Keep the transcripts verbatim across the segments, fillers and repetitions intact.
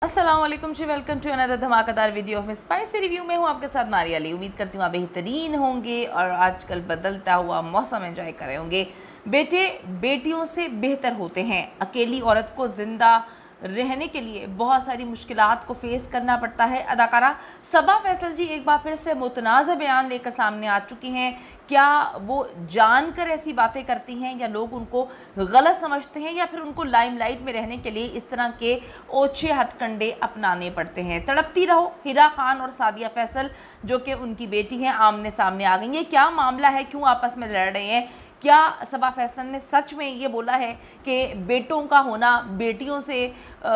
अस्सलाम वालेकुम जी, वेलकम टू अनदर धमाकेदार वीडियो ऑफ स्पाइसी रिव्यू में हूँ आपके साथ मारिया अली। उम्मीद करती हूँ आप बेहतरीन होंगे और आजकल बदलता हुआ मौसम एंजॉय कर रहे होंगे। बेटे बेटियों से बेहतर होते हैं। अकेली औरत को ज़िंदा रहने के लिए बहुत सारी मुश्किलात को फेस करना पड़ता है। अदाकारा सबा फैसल जी एक बार फिर से मुतनाज़ बयान लेकर सामने आ चुकी हैं। क्या वो जानकर ऐसी बातें करती हैं या लोग उनको गलत समझते हैं या फिर उनको लाइमलाइट में रहने के लिए इस तरह के ओछे हथकंडे अपनाने पड़ते हैं। तड़पती रहो हिरा खान और सादिया फैसल जो कि उनकी बेटी हैं आमने सामने आ गई हैं। क्या मामला है, क्यों आपस में लड़ रहे हैं? क्या सबा फैसल ने सच में ये बोला है कि बेटों का होना बेटियों से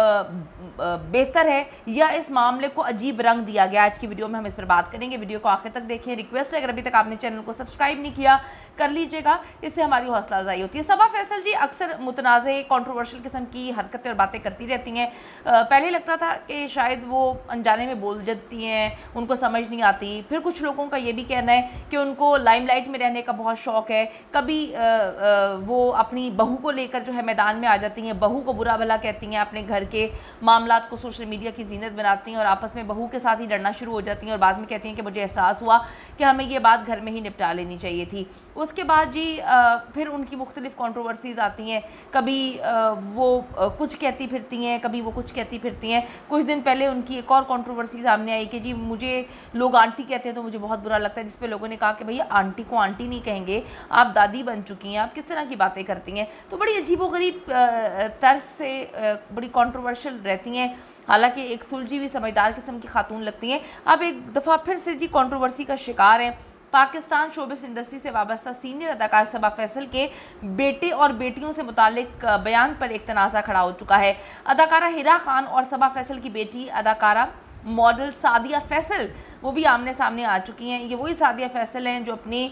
बेहतर है या इस मामले को अजीब रंग दिया गया? आज की वीडियो में हम इस पर बात करेंगे। वीडियो को आखिर तक देखें। रिक्वेस्ट है अगर अभी तक आपने चैनल को सब्सक्राइब नहीं किया कर लीजिएगा, इससे हमारी हौसला अफजाई होती है। सबा फैसल जी अक्सर मुतनाज़े कंट्रोवर्शियल किस्म की हरकतें और बातें करती रहती हैं। पहले लगता था कि शायद वो अनजाने में बोल जाती हैं, उनको समझ नहीं आती। फिर कुछ लोगों का ये भी कहना है कि उनको लाइमलाइट में रहने का बहुत शौक़ है। कभी आ, आ, वो अपनी बहू को लेकर जो है मैदान में आ जाती हैं, बहू को बुरा भला कहती हैं, अपने घर के मामलात को सोशल मीडिया की जीनत बनाती हैं और आपस में बहू के साथ ही लड़ना शुरू हो जाती हैं और बाद में कहती हैं कि मुझे एहसास हुआ कि हमें ये बात घर में ही निपटा लेनी चाहिए थी। उसके बाद जी आ, फिर उनकी मुख्तलिफ कंट्रोवर्सीज़ आती हैं। कभी आ, वो आ, कुछ कहती फिरती हैं, कभी वो कुछ कहती फिरती हैं। कुछ दिन पहले उनकी एक और कंट्रोवर्सी सामने आई कि जी मुझे लोग आंटी कहते हैं तो मुझे बहुत बुरा लगता है, जिस पे लोगों ने कहा कि भैया आंटी को आंटी नहीं कहेंगे, आप दादी बन चुकी हैं, आप किस तरह की बातें करती हैं। तो बड़ी अजीबोगरीब तर्ज से बड़ी कंट्रोवर्शियल रहती हैं। हालांकि एक सुलझी हुई समझदार किस्म की खातून लगती हैं। अब एक दफ़ा फिर से जी कंट्रोवर्सी का शिकार है। पाकिस्तान शोबिस इंडस्ट्री से वाबस्ता सीनियर अदाकार सबा फैसल के बेटे और बेटियों से मुतालिक बयान पर एक तनाज़ा खड़ा हो चुका है। अदाकारा हिरा खान और सबा फैसल की बेटी अदाकारा मॉडल सादिया फैसल वो भी आमने सामने आ चुकी हैं। ये वही सादिया फैसल हैं जो अपनी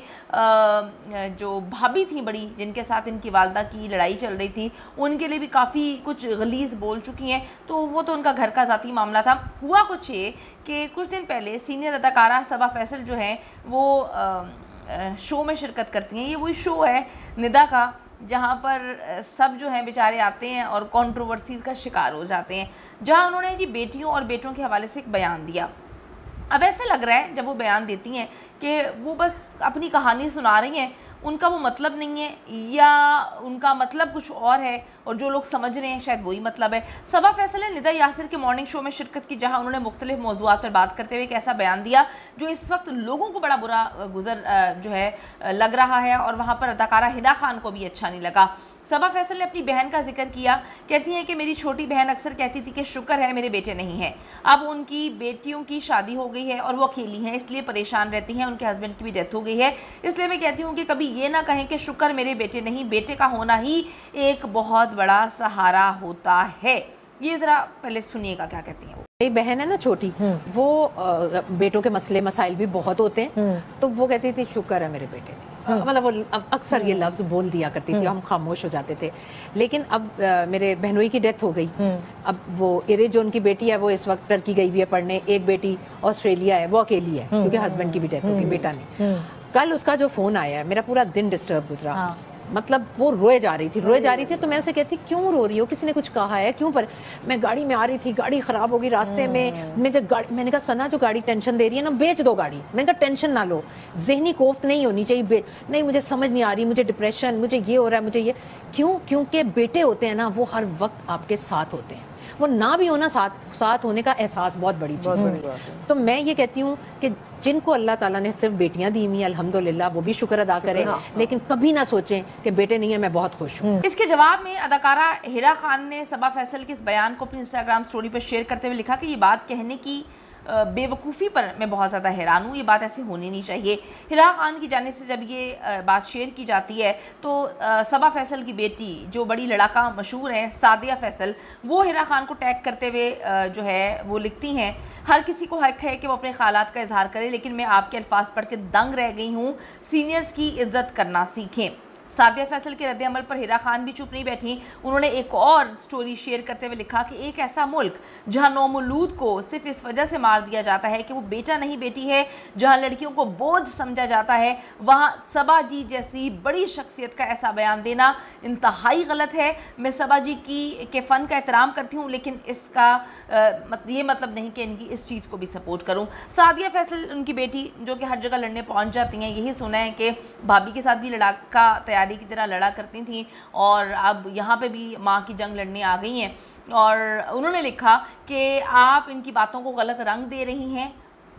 जो भाभी थी बड़ी, जिनके साथ इनकी वालदा की लड़ाई चल रही थी, उनके लिए भी काफ़ी कुछ गलीज़ बोल चुकी हैं। तो वो तो उनका घर का ज़ाती मामला था। हुआ कुछ ये कि कुछ दिन पहले सीनियर अदाकारा सबा फैसल जो हैं वो शो में शिरकत करती हैं। ये वही शो है निदा का जहाँ पर सब जो हैं बेचारे आते हैं और कंट्रोवर्सीज़ का शिकार हो जाते हैं, जहाँ उन्होंने जी बेटियों और बेटों के हवाले से एक बयान दिया। अब ऐसे लग रहा है जब वो बयान देती हैं कि वो बस अपनी कहानी सुना रही हैं, उनका वो मतलब नहीं है या उनका मतलब कुछ और है और जो लोग समझ रहे हैं शायद वही मतलब है। सबा फैसल ने निदा यासिर के मॉर्निंग शो में शिरकत की, जहां उन्होंने मुख्तलिफ मौज़ूआत पर बात करते हुए एक ऐसा बयान दिया जो इस वक्त लोगों को बड़ा बुरा गुजर जो है लग रहा है और वहाँ पर अदाकारा हिरा खान को भी अच्छा नहीं लगा। सबा फैसल ने अपनी बहन का जिक्र किया। कहती हैं कि मेरी छोटी बहन अक्सर कहती थी कि शुक्र है मेरे बेटे नहीं हैं। अब उनकी बेटियों की शादी हो गई है और वो अकेली हैं, इसलिए परेशान रहती हैं। उनके हस्बैंड की भी डेथ हो गई है, इसलिए मैं कहती हूँ कि कभी ये ना कहें कि शुक्र मेरे बेटे नहीं, बेटे का होना ही एक बहुत बड़ा सहारा होता है। ये ज़रा पहले सुनिएगा क्या कहती हैं वो। मेरी बहन है ना छोटी, वो बेटों के मसले मसाइल भी बहुत होते हैं, तो वो कहती थी शुक्र है मेरे बेटे नहीं। मतलब वो अक्सर ये लफ्ज बोल दिया करती थी, हम खामोश हो जाते थे। लेकिन अब आ, मेरे बहनोई की डेथ हो गई। अब वो इरे जो उनकी बेटी है वो इस वक्त टर्की गई हुई है पढ़ने, एक बेटी ऑस्ट्रेलिया है, वो अकेली है क्योंकि हस्बैंड की भी डेथ हो गई, बेटा नहीं। कल उसका जो फोन आया, मेरा पूरा दिन डिस्टर्ब गुजरा। मतलब वो रोए जा रही थी रोए जा रही थी तो मैं उसे कहती क्यों रो रही हो, किसी ने कुछ कहा है क्यों? पर मैं गाड़ी में आ रही थी, गाड़ी खराब हो गई रास्ते में। मैं जब गाड़ी मैंने कहा सना जो गाड़ी टेंशन दे रही है ना बेच दो गाड़ी। मैंने कहा टेंशन ना लो, जहनी कोफ्त नहीं होनी चाहिए। नहीं मुझे समझ नहीं आ रही, मुझे डिप्रेशन, मुझे ये हो रहा है, मुझे ये क्यों? क्योंकि बेटे होते हैं ना वो हर वक्त आपके साथ होते हैं, वो ना भी होना साथ साथ होने का एहसास बहुत बड़ी चीज़ है। तो मैं ये कहती हूँ कि जिनको अल्लाह ताला ने सिर्फ बेटियां दी हुई अल्हम्दुलिल्लाह वो भी शुक्र अदा करें, लेकिन कभी ना सोचें कि बेटे नहीं है मैं बहुत खुश हूँ। इसके जवाब में अदाकारा हिरा खान ने सबा फैसल के इस बयान को अपनी इंस्टाग्राम स्टोरी पर शेयर करते हुए लिखा कि ये बात कहने की बेवकूफ़ी पर मैं बहुत ज़्यादा हैरान हूँ, ये बात ऐसे होनी नहीं चाहिए। हिरा खान की जानिब से जब ये बात शेयर की जाती है तो सबा फैसल की बेटी जो बड़ी लड़ाका मशहूर हैं सादिया फैसल, वो हिरा खान को टैग करते हुए जो है वो लिखती हैं, हर किसी को हक है कि वो अपने ख्यालात का इजहार करे, लेकिन मैं आपके अल्फाज पढ़ के दंग रह गई हूँ। सीनियर्स की इज्जत करना सीखें। सादिया फैसल के रद्द अमल पर हिरा खान भी चुप नहीं बैठी। उन्होंने एक और स्टोरी शेयर करते हुए लिखा कि एक ऐसा मुल्क जहां नौमौलूद को सिर्फ इस वजह से मार दिया जाता है कि वो बेटा नहीं बेटी है, जहां लड़कियों को बोझ समझा जाता है, वहां सबा जी जैसी बड़ी शख्सियत का ऐसा बयान देना इंतहाई गलत है। मैं सबा जी की के फ़न का एहतराम करती हूँ, लेकिन इसका आ, मत, ये मतलब नहीं कि इनकी इस चीज़ को भी सपोर्ट करूँ। सादिया फैसल उनकी बेटी जो कि हर जगह लड़ने पहुँच जाती हैं, यही सुना है कि भाभी के साथ भी लड़ाका तैयारी की तरह लड़ा करती थी और अब यहाँ पे भी माँ की जंग लड़ने आ गई हैं। और उन्होंने लिखा कि आप इनकी बातों को गलत रंग दे रही हैं,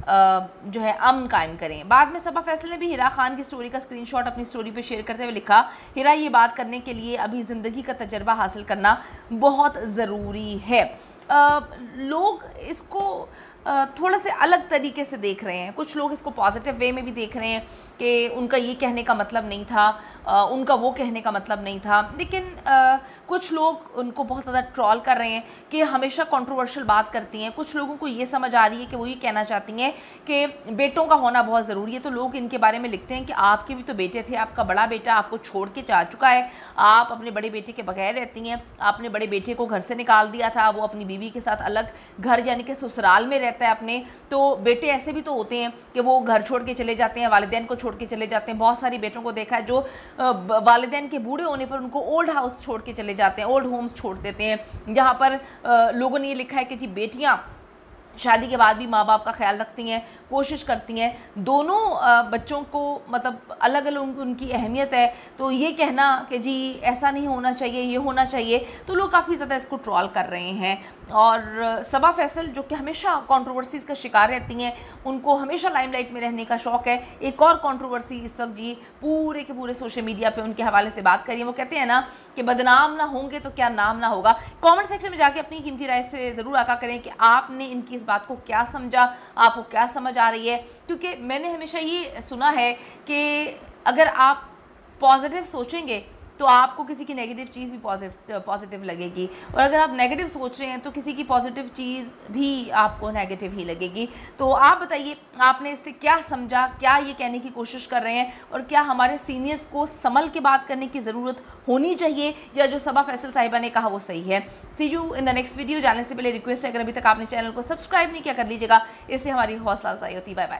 जो है अमन कायम करें। बाद में सबा फैसल ने भी हिरा खान की स्टोरी का स्क्रीनशॉट अपनी स्टोरी पे शेयर करते हुए लिखा, हिरा ये बात करने के लिए अभी ज़िंदगी का तजर्बा हासिल करना बहुत ज़रूरी है। आ, लोग इसको थोड़ा से अलग तरीके से देख रहे हैं। कुछ लोग इसको पॉजिटिव वे में भी देख रहे हैं कि उनका ये कहने का मतलब नहीं था, आ, उनका वो कहने का मतलब नहीं था, लेकिन आ, कुछ लोग उनको बहुत ज़्यादा ट्रॉल कर रहे हैं कि हमेशा कंट्रोवर्शियल बात करती हैं। कुछ लोगों को ये समझ आ रही है कि वो ये कहना चाहती हैं कि बेटों का होना बहुत ज़रूरी है, तो लोग इनके बारे में लिखते हैं कि आपके भी तो बेटे थे, आपका बड़ा बेटा आपको छोड़ के जा चुका है, आप अपने बड़े बेटे के बगैर रहती हैं, आपने बड़े बेटे को घर से निकाल दिया था, वो अपनी बीवी के साथ अलग घर यानी कि ससुराल में रहता है अपने। तो बेटे ऐसे भी तो होते हैं कि वो घर छोड़ के चले जाते हैं, वालिदैन को छोड़ के चले जाते हैं। बहुत सारी बेटों को देखा है जो वालिदैन के बूढ़े होने पर उनको ओल्ड हाउस छोड़ के चले जाते हैं, ओल्ड होम्स छोड़ देते हैं, जहाँ पर लोगों ने ये लिखा है कि जी बेटियाँ शादी के बाद भी माँ बाप का ख्याल रखती हैं, कोशिश करती हैं, दोनों बच्चों को मतलब अलग अलग उनकी अहमियत है। तो ये कहना कि जी ऐसा नहीं होना चाहिए, ये होना चाहिए, तो लोग काफ़ी ज़्यादा इसको ट्रोल कर रहे हैं। और सबा फैसल जो कि हमेशा कंट्रोवर्सीज़ का शिकार रहती हैं, उनको हमेशा लाइमलाइट में रहने का शौक़ है। एक और कंट्रोवर्सी इस वक्त जी पूरे के पूरे सोशल मीडिया पे उनके हवाले से बात करिए। वो कहते हैं ना कि बदनाम ना होंगे तो क्या नाम ना होगा। कमेंट सेक्शन में जाके अपनी कीमती राय से ज़रूर आगाह करें कि आपने इनकी इस बात को क्या समझा, आपको क्या समझ आ रही है। क्योंकि मैंने हमेशा ये सुना है कि अगर आप पॉजिटिव सोचेंगे तो आपको किसी की नेगेटिव चीज़ भी पॉजिटिव पॉजिटिव लगेगी, और अगर आप नेगेटिव सोच रहे हैं तो किसी की पॉजिटिव चीज़ भी आपको नेगेटिव ही लगेगी। तो आप बताइए आपने इससे क्या समझा, क्या ये कहने की कोशिश कर रहे हैं, और क्या हमारे सीनियर्स को संभल के बात करने की ज़रूरत होनी चाहिए, या जो सबा फैसल साहिबा ने कहा वो सही है। See you in the next video. जाने से पहले रिक्वेस्ट है, अगर अभी तक आपने चैनल को सब्सक्राइब नहीं किया कर लीजिएगा, इससे हमारी हौसला अफजाई होती है। Bye bye.